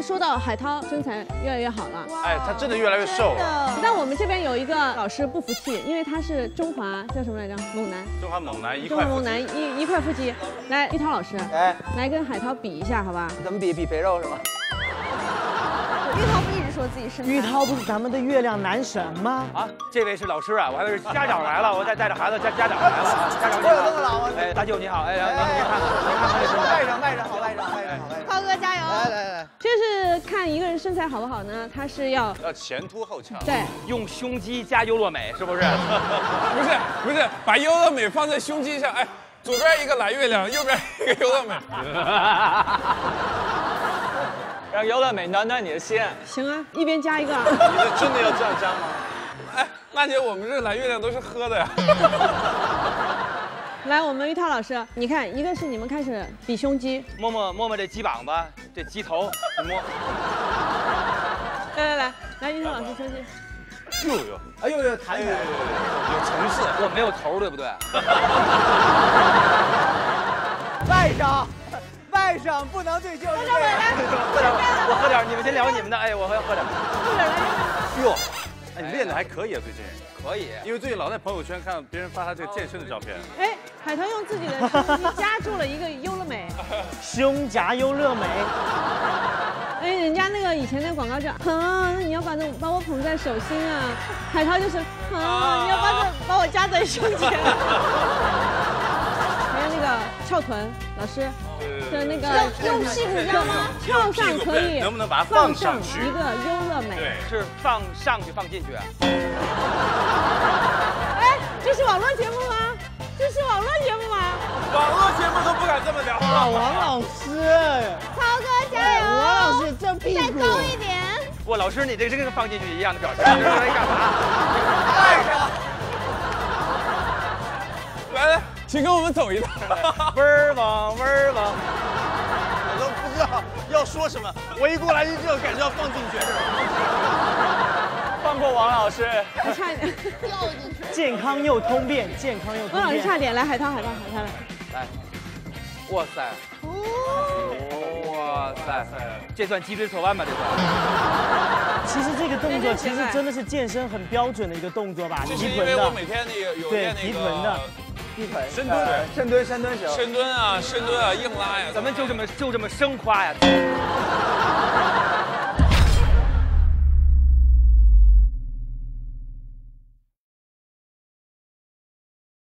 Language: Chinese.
说到海涛身材越来越好了， 哎，他真的越来越瘦了。 但我们这边有一个老师不服气，因为他是中华叫什么来着？猛男。 中华猛男一块腹肌。来，一涛老师， 哎， 来跟海涛比一下，好吧？ 怎么比肥肉是吧？ 玉涛不一直说自己身材？ 玉涛不是咱们的月亮男神吗？ 啊，这位是老师啊，我还以为是家长来了，我带着孩子家长来了啊，家长你我有这么老吗？ 哎，大舅你好，哎，您看看这身材， 外甥好。 涛哥加油！ 来， 就是看一个人身材好不好呢，他是要前凸后翘， 对， 用胸肌加优乐美，是不是？ 不是，把优乐美放在胸肌上，哎，左边一个蓝月亮，右边一个优乐美， 让优乐美暖暖你的心。 行啊，一边加一个。 你是真的要这样加吗？ 哎，娜姐，我们这蓝月亮都是喝的呀。 来，我们玉涛老师，你看，一个是你们开始比胸肌， 摸摸这鸡膀子，这鸡头，你摸。 来，玉涛老师胸肌。 哎呦，弹起来， 有层次，我没有头，对不对？ 外甥不能对舅舅。 我喝点，你们先聊你们的，哎，我要喝点。 哟，哎，你练的还可以啊，最近。 可以， 因为最近老在朋友圈看到别人发他这个健身的照片。 哎，海涛用自己的胸肌夹住了一个优乐美， 胸夹优乐美。 哎，人家那个以前那个广告叫啊，你要把我捧在手心啊，海涛就是啊，你要把我夹在胸前。还有那个翘臀，老师的那个用屁股这样吗？ 跳上可以， 能不能把它放上去？ 一个优乐美， 对， 是放上去放进去。 哎，这是网络节目吗？这是网络节目吗？ 网络节目都不敢这么聊。 哇，王老师， 涛哥加油！ 王老师这屁再股。 高一点。 哇，老师你这跟放进去一样的表情，你这是来干嘛？ 来，请跟我们走一趟。 味儿旺。 我都不知道要说什么，我一过来就这种感觉要放进去。 放过王老师， 差一点， 掉进去。 健康又通便。 王老师差点，来海涛来。 来，哇塞，哇塞，这算脊椎侧弯吧？这算。 其实这个动作其实真的是健身很标准的一个动作吧， 这是提臀的。 因为我每天那个有练那提臀的个劈腿， 深蹲， 深蹲手， 深蹲啊，硬拉呀。 咱们就这么生夸呀。